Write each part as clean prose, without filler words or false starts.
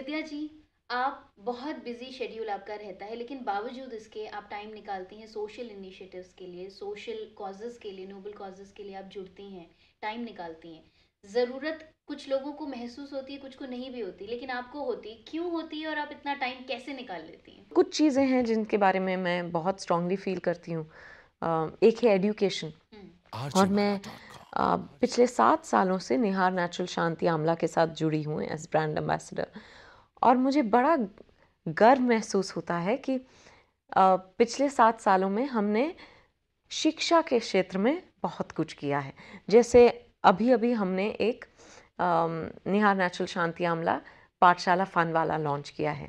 विद्या जी, आप बहुत busy schedule आपका रहता है, लेकिन बावजूद इसके आप टाइम निकालती हैं सोशल इनिशिएटिव्स के लिए, सोशल कॉजेज़ के लिए, नोबल कॉजेज़ के लिए आप जुड़ती हैं, टाइम निकालती हैं। ज़रूरत कुछ लोगों को महसूस होती है, कुछ को नहीं भी होती, लेकिन आपको होती है। क्यों होती है और आप इतना टाइम कैसे निकाल लेती हैं? कुछ चीज़ें हैं जिनके बारे में मैं बहुत स्ट्रांगली फील करती हूँ। एक है एजुकेशन, और मैं पिछले 7 सालों से निहार नेचुरल शांति आमला के साथ जुड़ी हूँ एज ब्रांड एम्बेसडर, और मुझे बड़ा गर्व महसूस होता है कि पिछले 7 सालों में हमने शिक्षा के क्षेत्र में बहुत कुछ किया है। जैसे अभी अभी हमने एक निहार नेचुरल शांति आमला पाठशाला फन वाला लॉन्च किया है,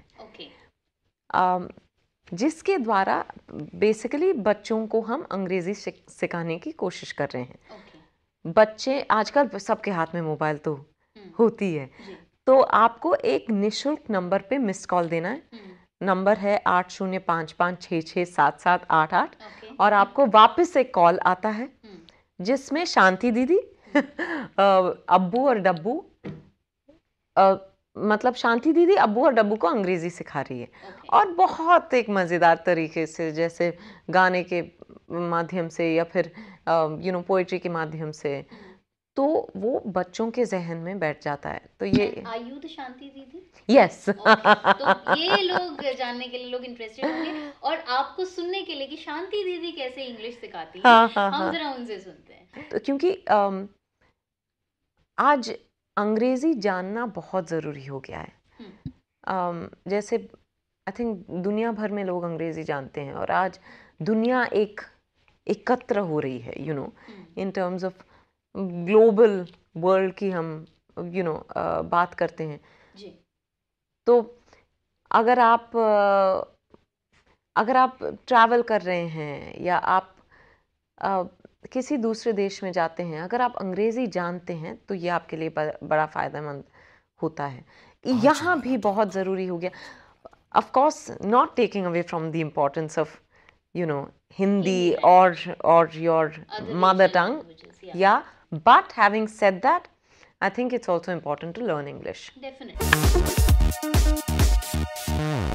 जिसके द्वारा बेसिकली बच्चों को हम अंग्रेजी सिखाने की कोशिश कर रहे हैं। बच्चे आजकल सबके हाथ में मोबाइल तो होती है, तो आपको एक निशुल्क नंबर पे मिस्ड कॉल देना है। नंबर है 8055667788, और आपको वापस एक कॉल आता है जिसमें शांति दीदी अब्बू और डब्बू, मतलब शांति दीदी अब्बू और डब्बू को अंग्रेजी सिखा रही है। और बहुत एक मज़ेदार तरीके से, जैसे गाने के माध्यम से या फिर पोइट्री के माध्यम से, तो वो बच्चों के जहन में बैठ जाता है। तो ये आयुध शांति दीदी, यस तो ये लोग जानने के लिए लोग इंटरेस्टेड होंगे, और आपको सुनने के लिए कि शांति दीदी कैसे इंग्लिश सिखाती है। हम जरा उनसे सुनते हैं। तो क्योंकि आज अंग्रेजी जानना बहुत ज़रूरी हो गया है। जैसे आई थिंक दुनिया भर में लोग अंग्रेजी जानते हैं, और आज दुनिया एकत्र हो रही है, in terms of global world की हम बात करते हैं जी। तो अगर आप ट्रैवल कर रहे हैं या आप किसी दूसरे देश में जाते हैं, अगर आप अंग्रेजी जानते हैं तो ये आपके लिए बड़ा फ़ायदेमंद होता है। यहाँ भी बहुत ज़रूरी हो गया, of course not taking away from the importance of Hindi और योर मदर टंग, या but having said that, I think it's also important to learn English. Definitely.